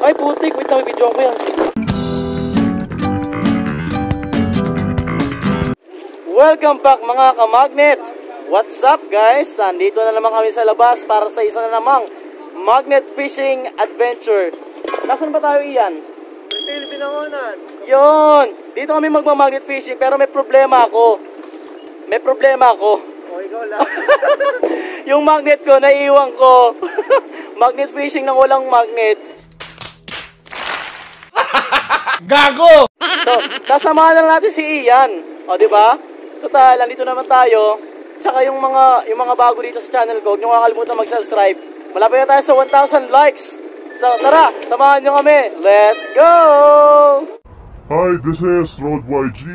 Ay putik, wait lang, video ko yan. Welcome back mga kamagnet. What's up guys? Nandito na naman kami sa labas para sa isa na namang magnet fishing adventure. Nasaan ba tayo, Ian? Retail Binangonan. Yun! Dito kami magmamagnet fishing pero may problema ako. O, ikaw lang. Yung magnet ko, naiiwan ko. Magnet fishing ng walang magnet. Gago! So, sasamahan na natin si Ian. O, di ba? Total, nandito naman tayo. Tsaka yung mga bago dito sa channel ko, huwag nyo kakalimutan mag-subscribe. Malapit na tayo sa 1,000 likes. So, tara, samahan nyo kami. Let's go! Hi, this is Road YG.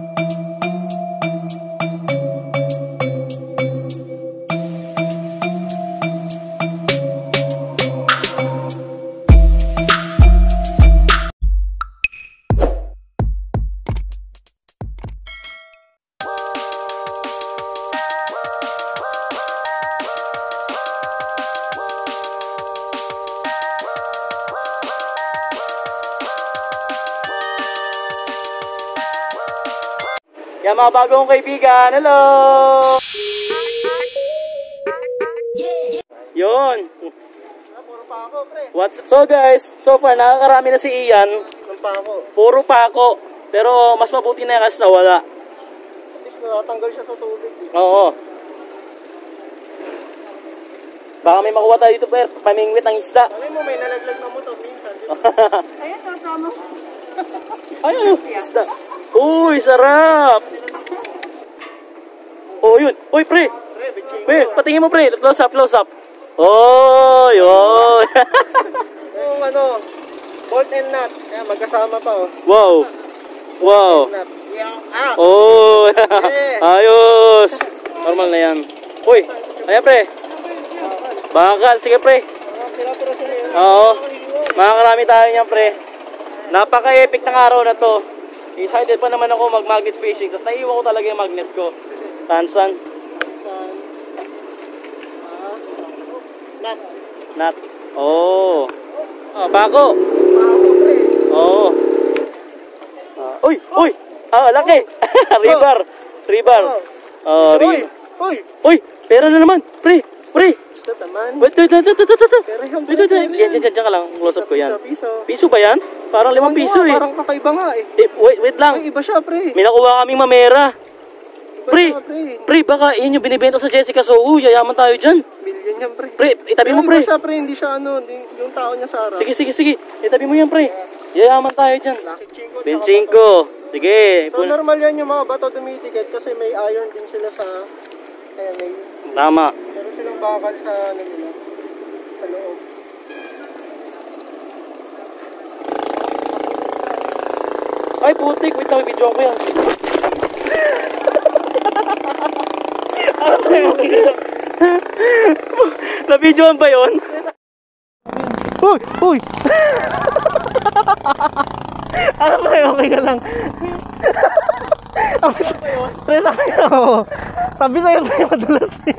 Yan mga bagong kaibigan, hello! Yun! Puro pa ako, pre. What? So guys, so far nakakarami na si Ian. Ng pa ako. Puro pa ako. Pero mas mabuti na kasi nawala. At least natanggal siya sa tubig. Oo. Baka may makuha tayo dito, pero pamingwit ang isda. Alam mo, may nalaglag na motor minsan. Ayan, kasama. Ayun, isda. Uy, sarap! Oh, yun. Uy, pre! Pre, bitching. Pre, patingin mo, pre. Close up, close up. Oh, yun. Yung ano, bolt and nut. Kaya magkasama pa, oh. Wow. Wow. Nut. Yung, ah! Oh, Yeah. ayos. Normal na yan. Uy, ayan, pre. Bakal. Sige, pre. Pinapira sila yun. Oo. Makakarami tayo niyan, pre. Napaka-epic ng araw na to. Excited pa naman ako mag-magnet fishing. Tapos naiiwan ko talaga yung magnet ko. Tansan. Saan? Nut. Nut. Oh. Ah, bako. Ako, pre. Oh. Uy, uy. Ah, laki. River. River. Oh, Uy! river. Uy! Uy, pera na naman. Pre, pre. Stop naman. Wait. Pero yung Yan, ka lang. Close up ko yan. Piso. Piso ba yan? Parang 5 piso eh. Parang kakaiba nga eh. Wait lang. Ay, iba siya, pre. May nakuha kaming mamera. Iba Pre, siya, pre. pre, baka yun yung binibenta sa Jessica. So, yayaman tayo dyan. Million yan, pre. Pre, itabi mo, Pero pre. iba siya, pre. Hindi siya ano, yung tao niya sa harap. Sige. Itabi mo yan, pre. Yayaman tayo dyan. Lucky Chinko. 25. Sige. So, normal yan yung mga bato dumitikit kasi may iron din sila sa may Tama. meron silang bakal sa ano nila. Sa loob. Ay, putik. Wait lang, video ko yan. Na-videoan ba yun? Uy! Ano pre, okay ka lang. Pre, sabi sa'yo pre, madulas eh.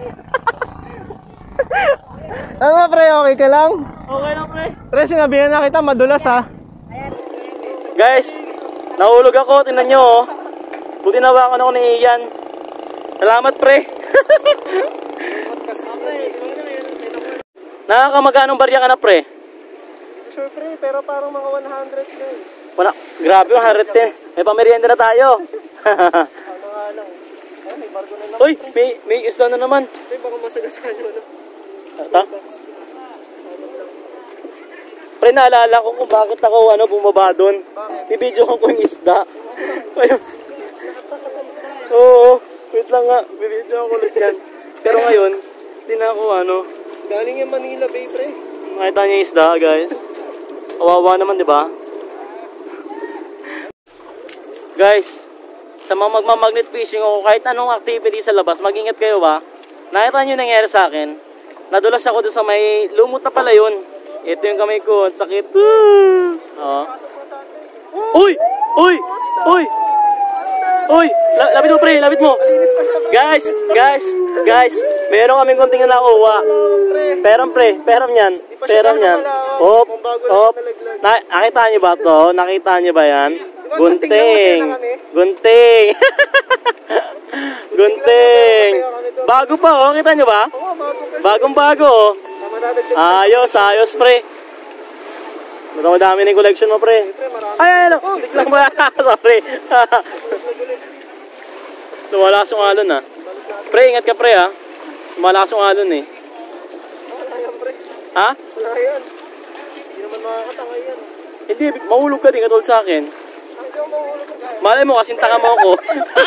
Ano pre, okay ka lang? Okay lang, pre. Pre, sinabihan na kita, madulas ha. Guys, nahulog ako. Tingnan nyo, oh. Buti nawakan ako ni Ian. Salamat, pre. Nakakamaganong barya ka na, pre? Sure pre, pero parang mga 100 na eh. Wala, grabe yung 110. May pamerienda na tayo. Ano nga lang. Ay, may bargo na lang. Uy, may isla na naman. Pre, baka masagaskan nyo na. Ha? Pre, naalala ko kung bakit ako bumaba doon. I-video ko yung isda. Oo, wait lang nga. I-video ko ulit yan. Pero ngayon, hindi na ako Galing yung Manila Bay, pre. nakita niyo yung isda, guys. Kawawa naman, di ba? Guys, sa mga magmamagnet fishing o kahit anong activity sa labas, mag-ingat kayo ba? Nakita niyo yung nangyari sa akin? Nadulas ako doon sa may lumot na pala yun. Ito yung kamay ko, ang sakit. Oo. Uy! Uy! Uy! Uy, lapit mo pre, lapit mo. Guys, meron kaming konting na nakuha. Peram pre, peram yan. Peram yan. Hop, hop. Nakita niyo ba to? Nakita niyo ba yan? Gunting. Gunting. Gunting. Bago pa oh, kita niyo ba? Bagong bago oh. Ayos, ayos pre. Madami na yung collection mo pre. Ay, ano? Biglang ba? Sorry. Lumalakas yung alon ah. Pre, ingat ka pre ah. Lumalakas yung alon eh. Ha? Wala yan. Hindi naman makakatangay yan. Hindi, mahulog ka din katulad sa akin. Malay mo kasing tanga mo ako.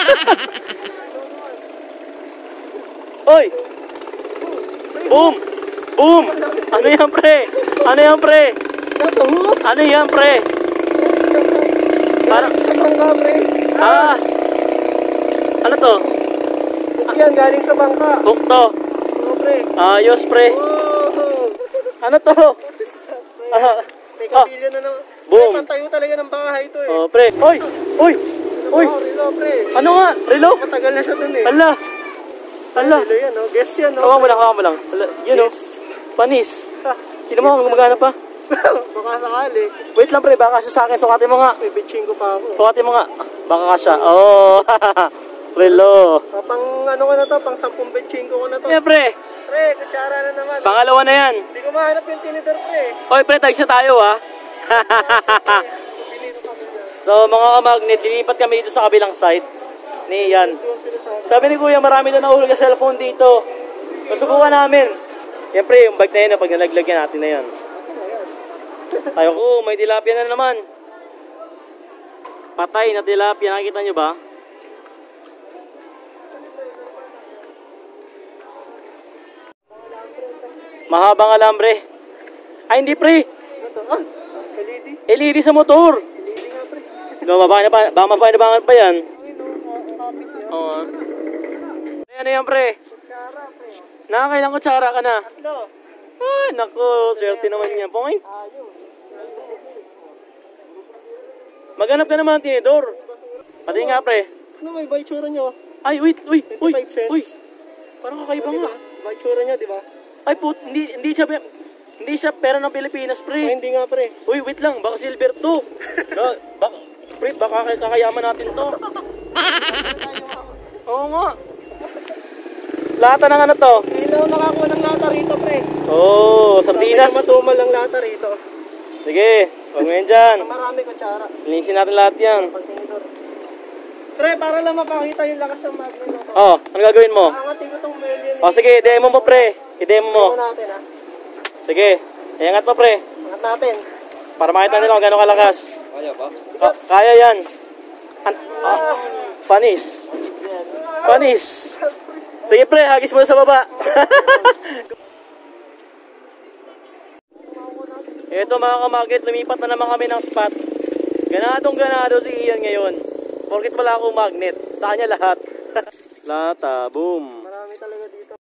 Oy! Boom! Boom! Ano yan pre? Ano yan pre? Ano yan pre? Parang sa bangka, pre. ah. Ano to? Hook yan, galing sa bangka. Hook to. Oo, pre. Ayos pre. Oh! Ano to? May kapilya na naman. Boom. Pre, pantayo talaga ng bahay to eh. Oh pre. Oy! Uy! Uy! Relo, pre. Ano nga? Relo? Matagal na siya dun eh. Ala! Ala! Relo yan, oh. Guess yan, oh. Hawa mo lang. Ala, yun oh. Panis. Sino mo kung gumagana pa? Baka sakali. Wait lang pre, baka siya sa akin. Sukatin mo nga. May bitching ko pa ako. Sukatin mo nga. Baka ka siya. Oh! Relo. Pang ano ko na to, pang 10 bitching ko na to. Yeah pre. Pre, kutsara na naman. Pangalawa na yan. Hindi ko mahanap yung tinidor, pre. Oy pre, tagsa tayo ha. So mga kamagnet, lilipat kami dito sa kabilang site. Ni yan. Sabi ni Kuya, marami na nahulog na cellphone dito. Masubukan namin. Yan pre, yung bag na yun, pag nalaglagyan natin na yan. Tayo ko, may tilapia na naman. Patay na tilapia, nakikita nyo ba? Mahabang alambre. Ay hindi pre. LED. LED sa motor. LED nga, pre. Baka pa yan. Oo. Ano yan pre? Kutsara, pre. Nakakailang kutsara ka na. Tatlo. Ay nako, swerte naman yan. Pongay. Maghanap ka naman ng tinidor. Pati nga pre. Ano may baitsura nyo? Ay wait, uy. 25 cents. Uy. Parang kakaiba nga. Baitsura nyo, di ba? Ay put, hindi siya pera ng Pilipinas pre. Ay, hindi nga, pre. Uy, wait lang, baka silver to. Baka kakayaman natin to. Oo nga. Lata ng ano to? Ilaw nakakuha ng lata rito, pre. Oo, sardinas. Sabi na matumal ang lata rito. Sige, huwag mo yan dyan. Marami kutsara. Linisin natin lahat yan. Pagtinidor. Pre, para lang mapakita yung lakas ng magnet. Oh, ano gagawin mo? Angatin ko tong million. Oh, sige, i-demo mo pre. I-demo mo. Ito natin, ha? Sige, iangat mo pre. Angat natin. Para makita nila kung gano'ng kalakas. Kaya ba? Oh, kaya yan. Panis. Panis. Sige pre, hagis mo sa baba. Ito mga kamagnet, lumipat na naman kami ng spot. Ganado si Ian ngayon. Porkit wala akong magnet. Sa kanya lahat. Lata, boom. Marami talaga dito.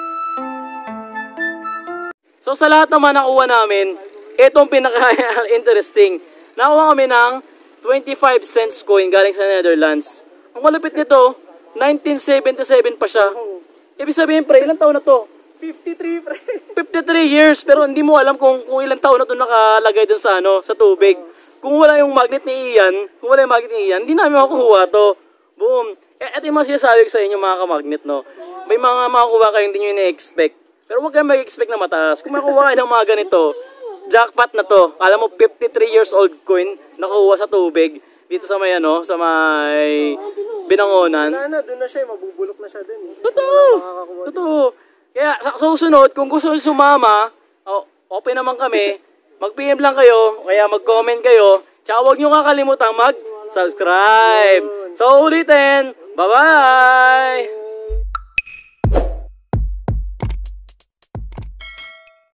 So sa lahat naman nakuha namin, itong pinaka-interesting. Nakuha kami ng 25 cents coin galing sa Netherlands. Ang malupit nito, 1977 pa siya. Ibig sabihin pre, ilang taon na to? 53, pre. 53 years, pero hindi mo alam kung ilang taon na to nakalagay dun sa, sa tubig. Kung wala yung magnet ni Ian, hindi namin makukuha to. Boom. Ito yung mga sinasabi ko sa inyo mga kamagnet, no? May mga makukuha kayo hindi nyo ina-expect. Pero huwag kayong mag-expect na mataas. Kung makukuha kayo ng mga ganito, jackpot na to. Alam mo, 53 years old coin, nakuha sa tubig. Dito sa may, sa may Binangonan. Wala na, doon na siya, mabubulok na siya dun. Totoo. Kaya sa susunod, kung gusto nyo sumama, open naman kami. Mag-PM lang kayo, kaya mag-comment kayo. Tsaka huwag nyo kakalimutan mag-subscribe. So ulitin, bye-bye!